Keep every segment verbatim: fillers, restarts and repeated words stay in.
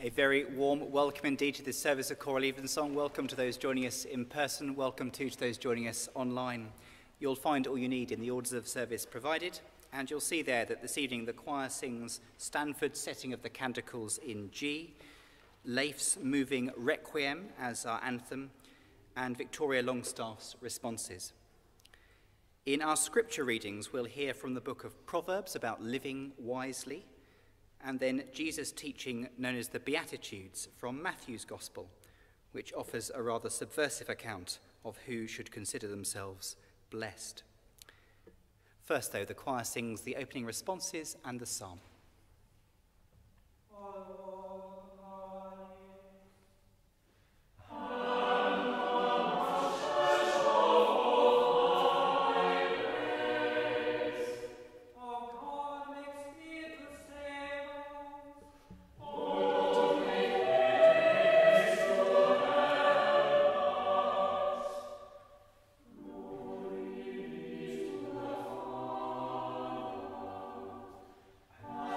A very warm welcome indeed to this service of Choral Evensong. Welcome to those joining us in person. Welcome too to those joining us online. You'll find all you need in the orders of service provided, and you'll see there that this evening the choir sings Stanford's setting of the Canticles in G, Leifs moving Requiem as our anthem, and Victoria Longstaff's responses. In our scripture readings, we'll hear from the book of Proverbs about living wisely, and then Jesus' teaching known as the Beatitudes from Matthew's Gospel, which offers a rather subversive account of who should consider themselves blessed. First, though, the choir sings the opening responses and the psalm. Oh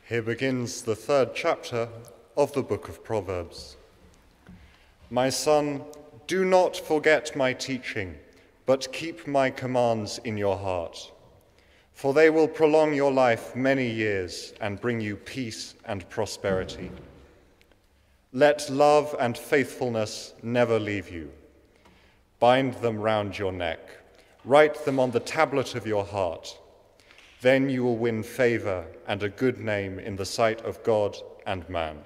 Here begins the third chapter of the book of Proverbs. My son, do not forget my teaching, but keep my commands in your heart, for they will prolong your life many years and bring you peace and prosperity. Let love and faithfulness never leave you. Bind them round your neck. Write them on the tablet of your heart. Then you will win favor and a good name in the sight of God and man.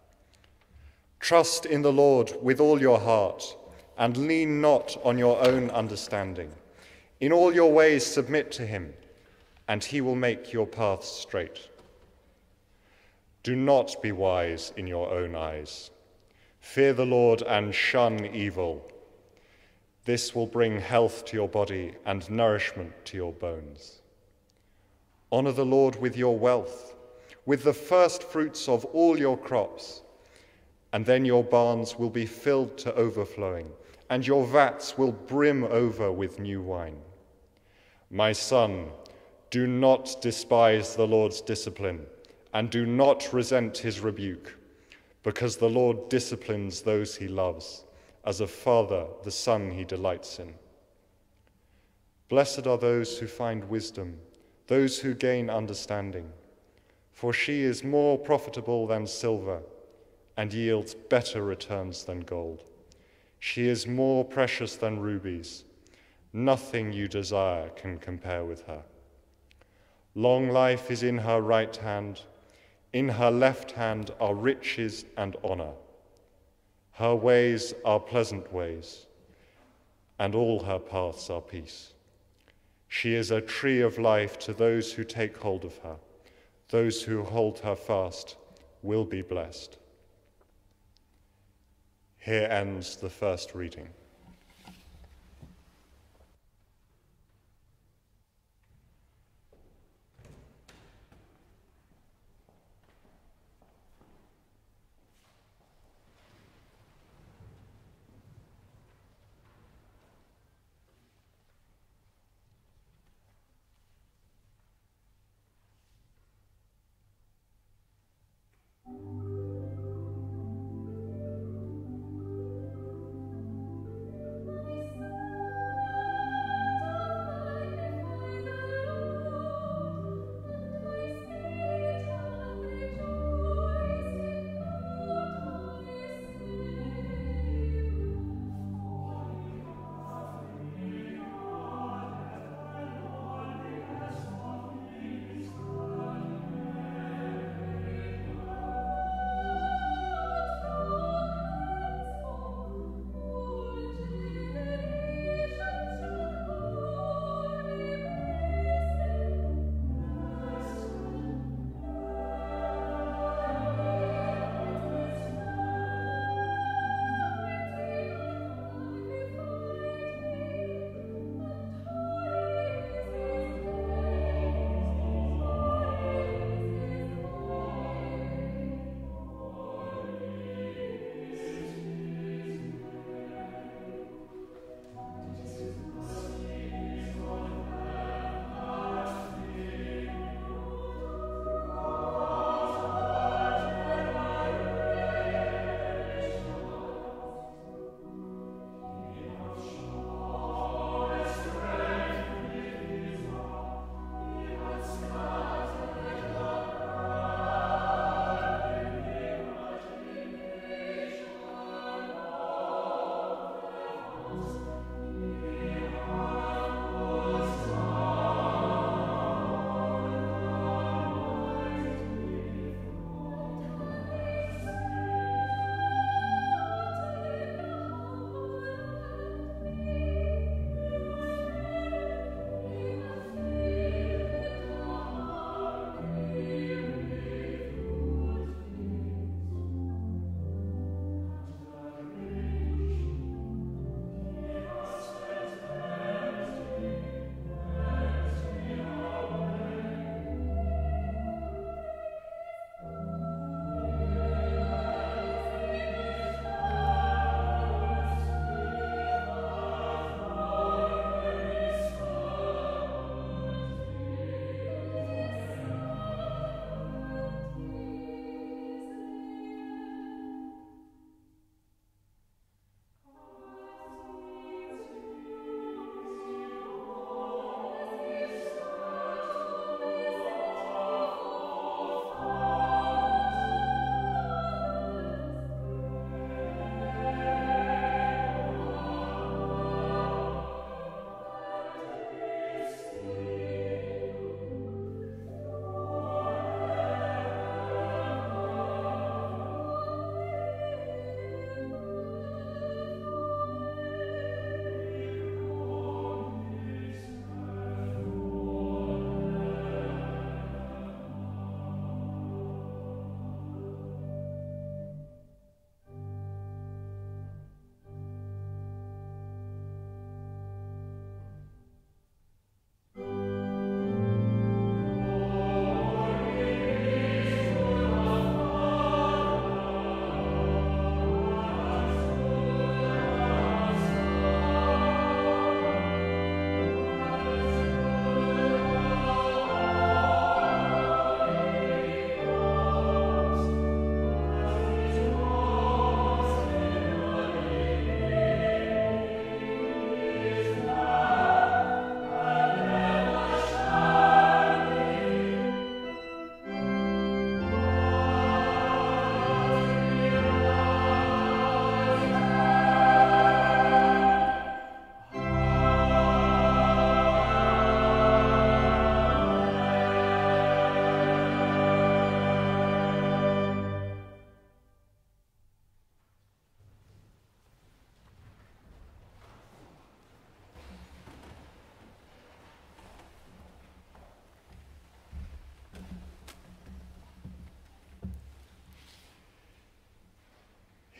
Trust in the Lord with all your heart and lean not on your own understanding. In all your ways submit to him, and he will make your paths straight. Do not be wise in your own eyes. Fear the Lord and shun evil. This will bring health to your body and nourishment to your bones. Honor the Lord with your wealth, with the first fruits of all your crops, and then your barns will be filled to overflowing, and your vats will brim over with new wine. My son, do not despise the Lord's discipline, and do not resent his rebuke, because the Lord disciplines those he loves, as a father the son he delights in. Blessed are those who find wisdom, those who gain understanding, for she is more profitable than silver and yields better returns than gold. She is more precious than rubies. Nothing you desire can compare with her. Long life is in her right hand. In her left hand are riches and honor. Her ways are pleasant ways, and all her paths are peace. She is a tree of life to those who take hold of her. Those who hold her fast will be blessed. Here ends the first reading.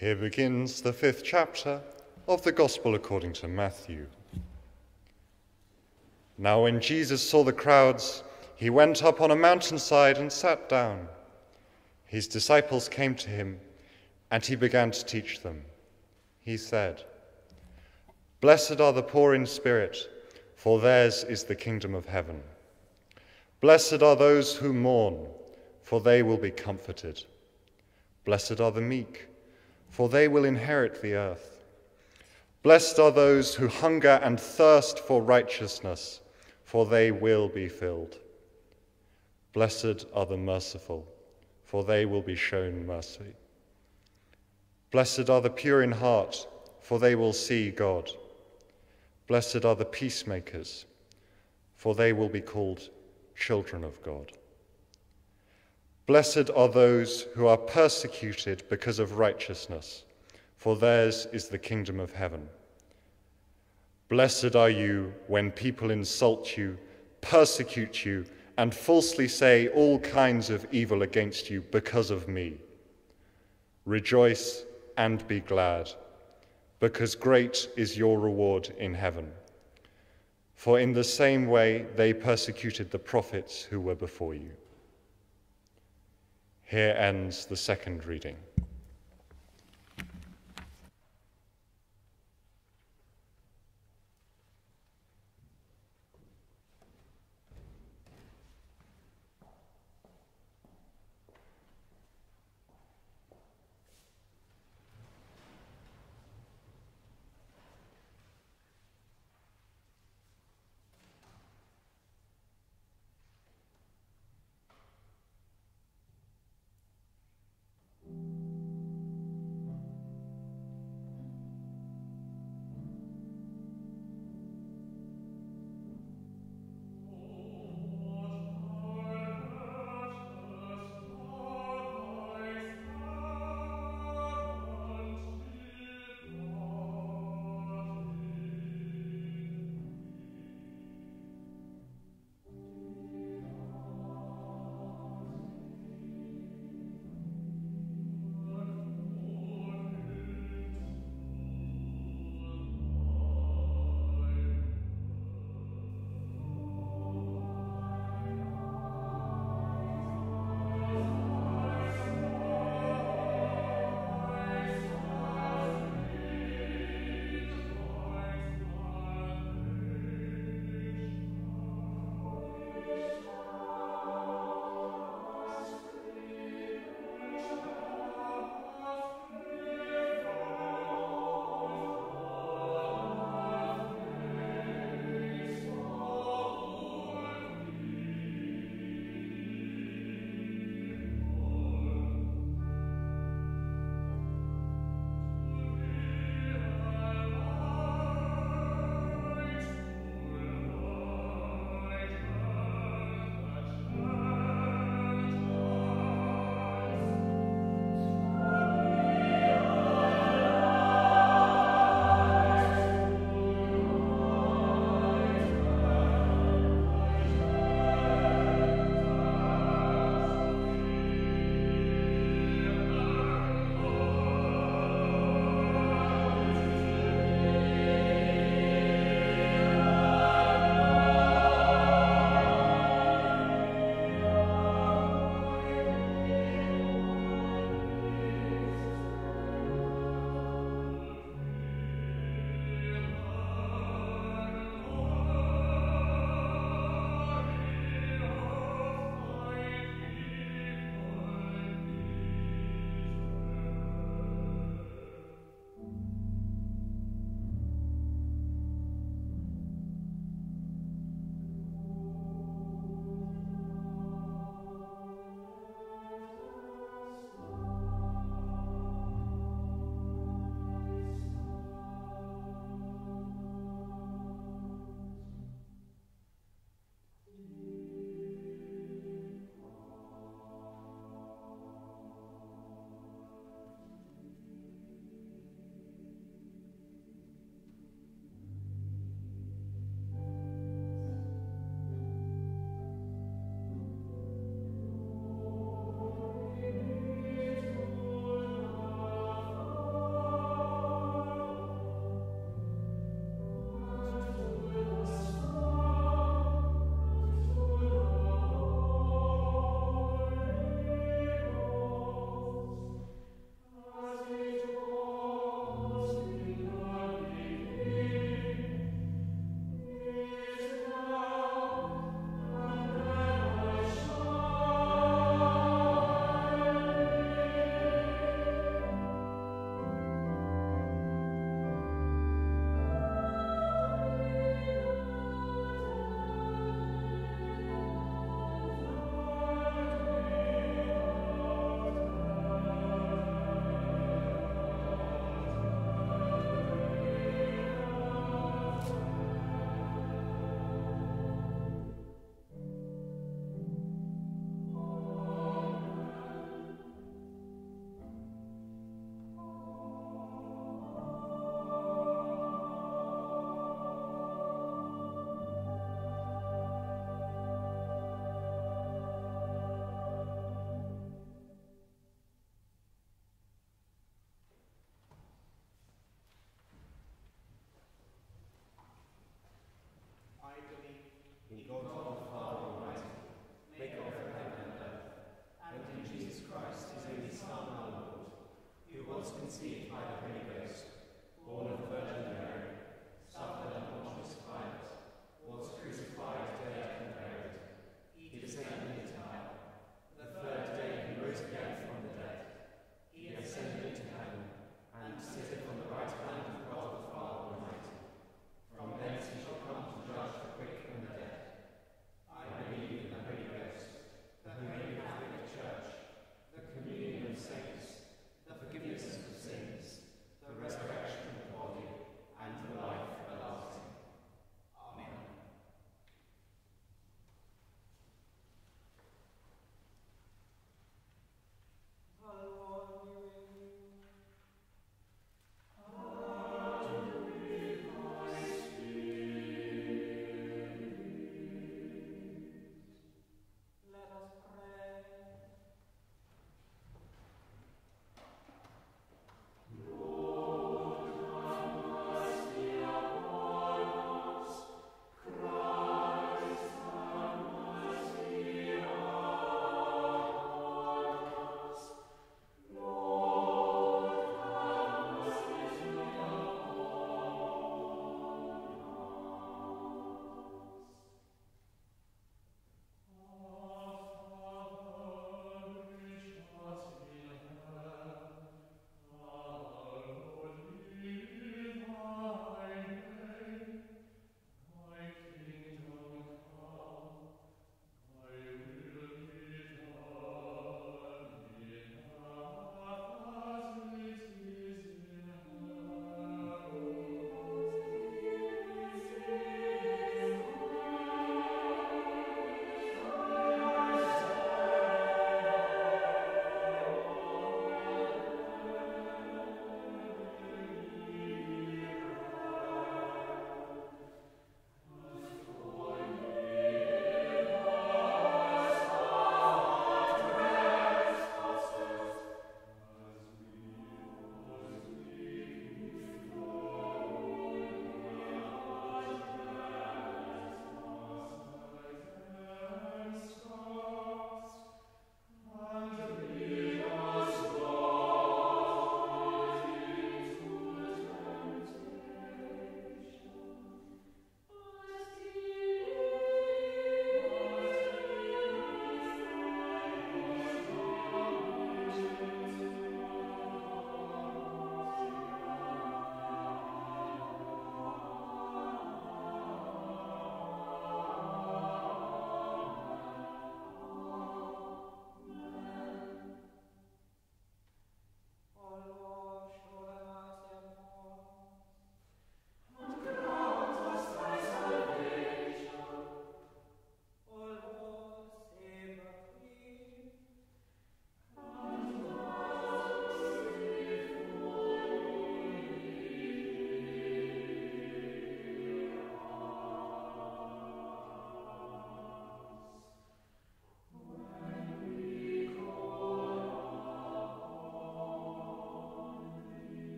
Here begins the fifth chapter of the Gospel according to Matthew. Now when Jesus saw the crowds, he went up on a mountainside and sat down. His disciples came to him, and he began to teach them. He said, "Blessed are the poor in spirit, for theirs is the kingdom of heaven. Blessed are those who mourn, for they will be comforted. Blessed are the meek, for they will inherit the earth. Blessed are those who hunger and thirst for righteousness, for they will be filled. Blessed are the merciful, for they will be shown mercy. Blessed are the pure in heart, for they will see God. Blessed are the peacemakers, for they will be called children of God. Blessed are those who are persecuted because of righteousness, for theirs is the kingdom of heaven. Blessed are you when people insult you, persecute you, and falsely say all kinds of evil against you because of me. Rejoice and be glad, because great is your reward in heaven. For in the same way they persecuted the prophets who were before you." Here ends the second reading.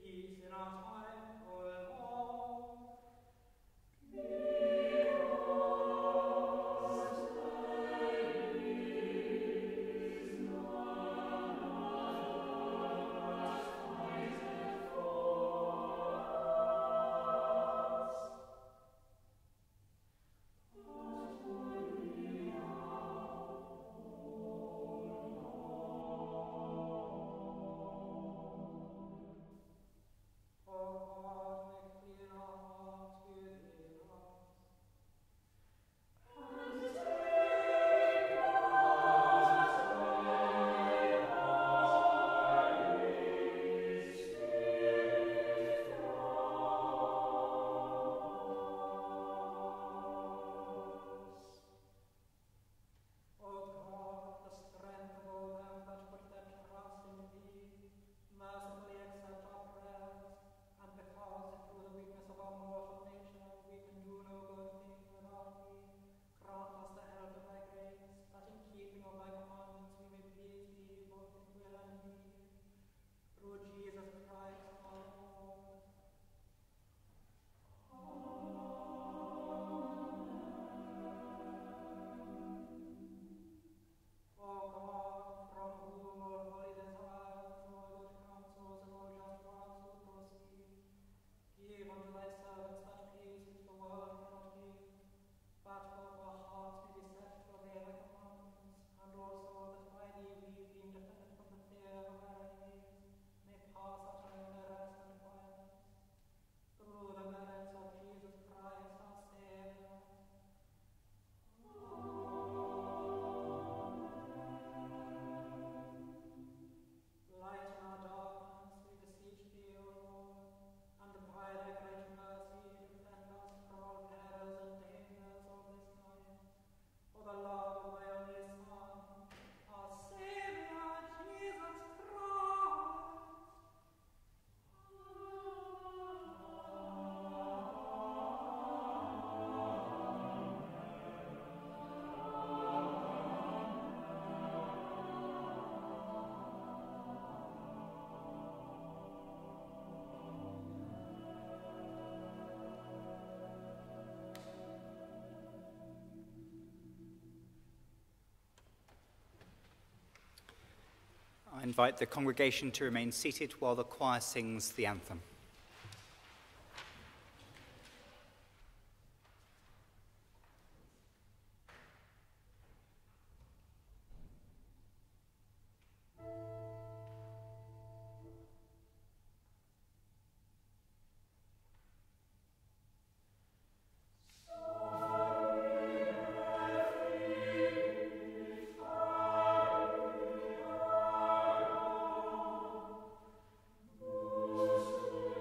I invite the congregation to remain seated while the choir sings the anthem. Thank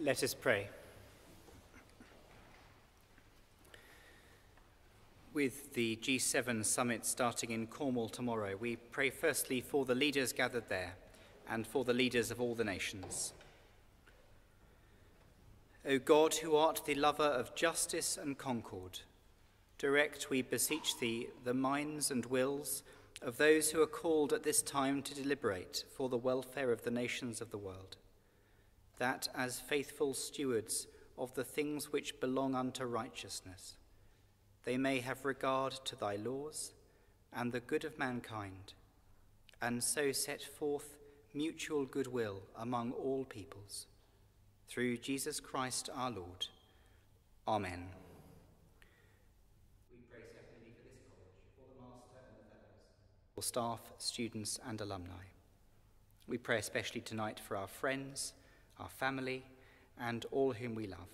Let us pray. With the G seven summit starting in Cornwall tomorrow, we pray firstly for the leaders gathered there and for the leaders of all the nations. O God, who art the lover of justice and concord, direct, we beseech thee, the minds and wills of those who are called at this time to deliberate for the welfare of the nations of the world, that as faithful stewards of the things which belong unto righteousness, they may have regard to thy laws and the good of mankind, and so set forth mutual goodwill among all peoples. Through Jesus Christ our Lord. Amen. We pray secondly for this college, for the master and the fellows, for staff, students and alumni. We pray especially tonight for our friends, our family, and all whom we love.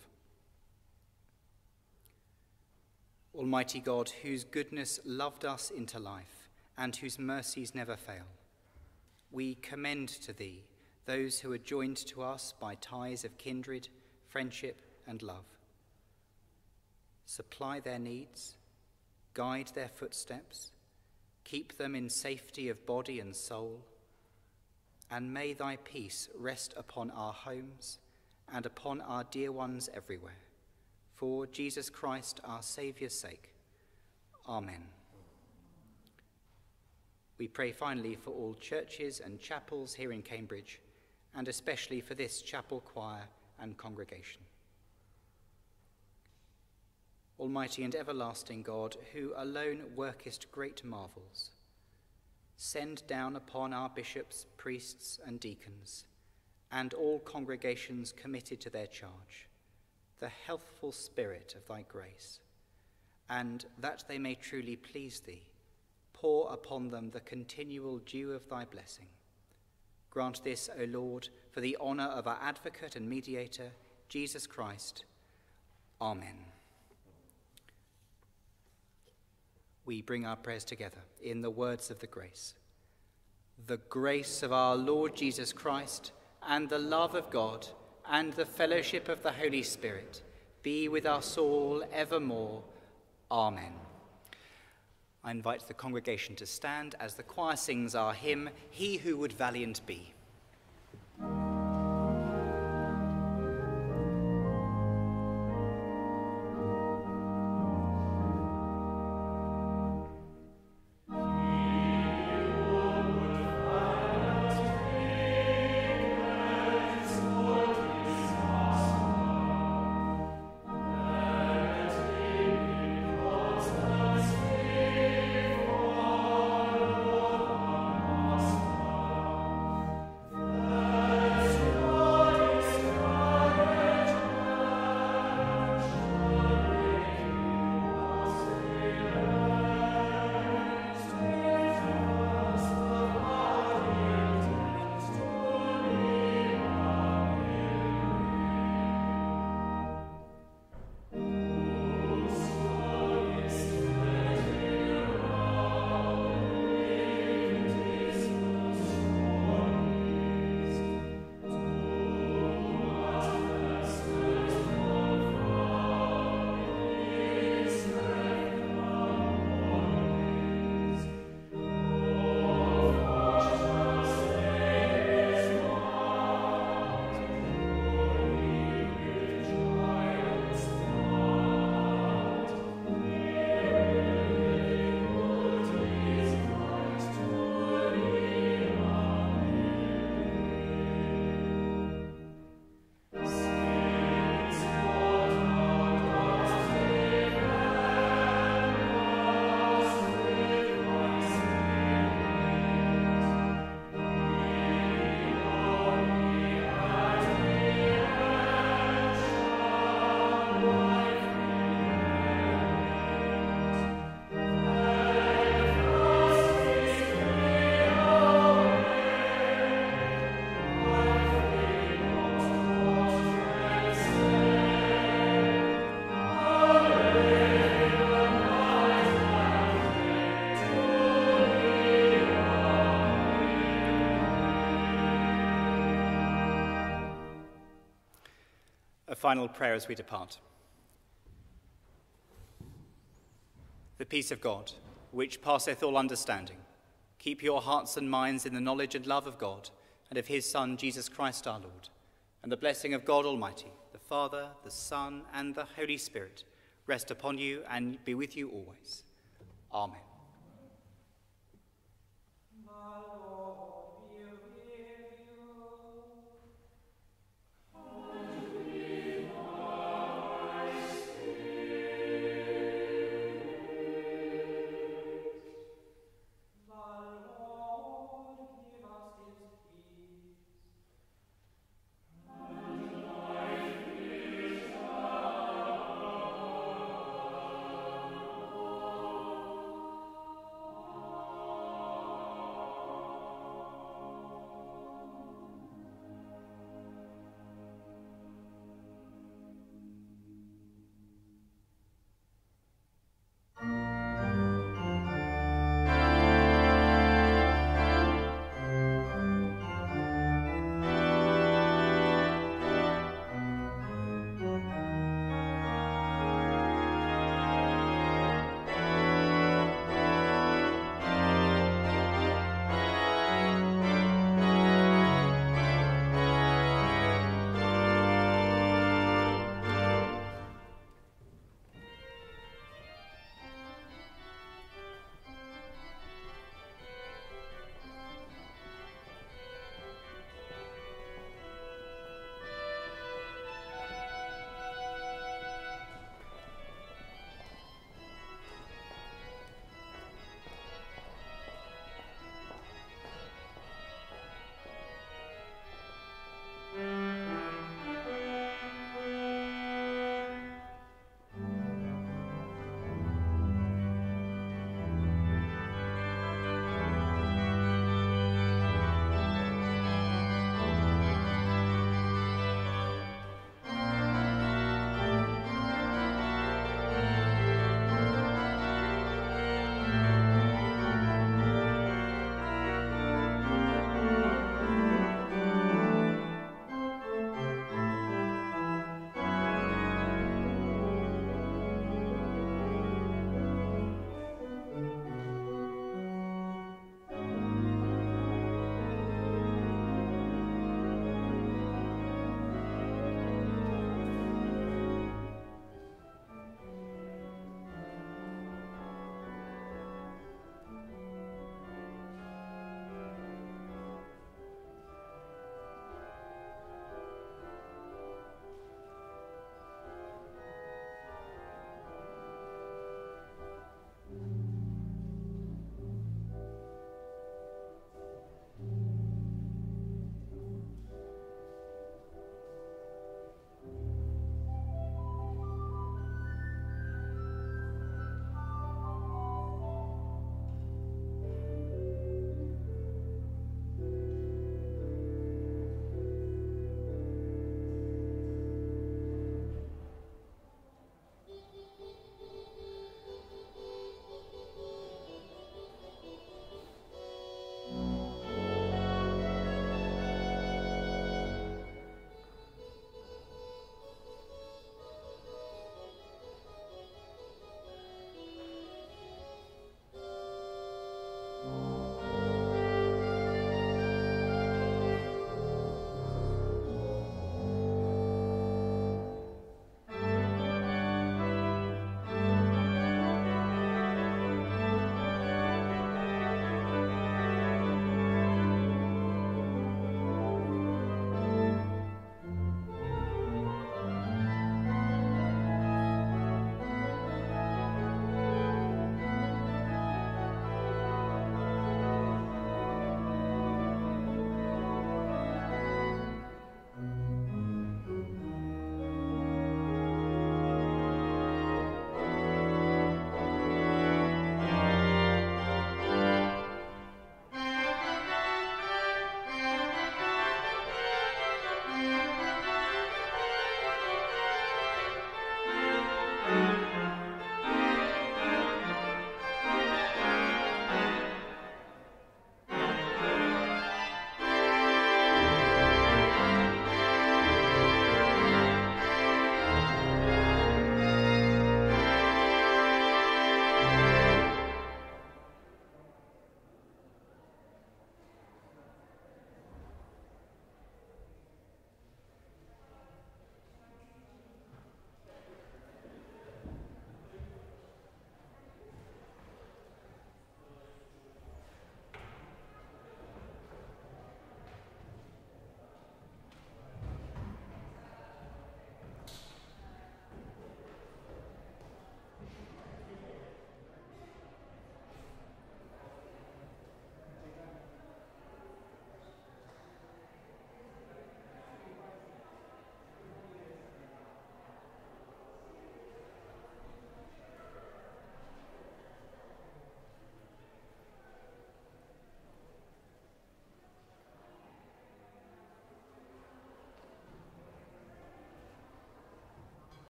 Almighty God, whose goodness loved us into life and whose mercies never fail, we commend to thee those who are joined to us by ties of kindred, friendship, and love. Supply their needs, guide their footsteps, keep them in safety of body and soul, and may thy peace rest upon our homes and upon our dear ones everywhere. For Jesus Christ, our Saviour's sake. Amen. We pray finally for all churches and chapels here in Cambridge, and especially for this chapel choir and congregation. Almighty and everlasting God, who alone workest great marvels, send down upon our bishops, priests, and deacons, and all congregations committed to their charge, the healthful spirit of thy grace, and that they may truly please thee, pour upon them the continual dew of thy blessing. Grant this, O Lord, for the honour of our advocate and mediator, Jesus Christ. Amen. We bring our prayers together in the words of the grace. The grace of our Lord Jesus Christ, and the love of God, and the fellowship of the Holy Spirit be with us all evermore. Amen. I invite the congregation to stand as the choir sings our hymn, He Who Would Valiant Be. final prayer as we depart. The peace of God, which passeth all understanding, keep your hearts and minds in the knowledge and love of God and of his Son, Jesus Christ our Lord. And the blessing of God Almighty, the Father, the Son, and the Holy Spirit rest upon you and be with you always. Amen. My Lord.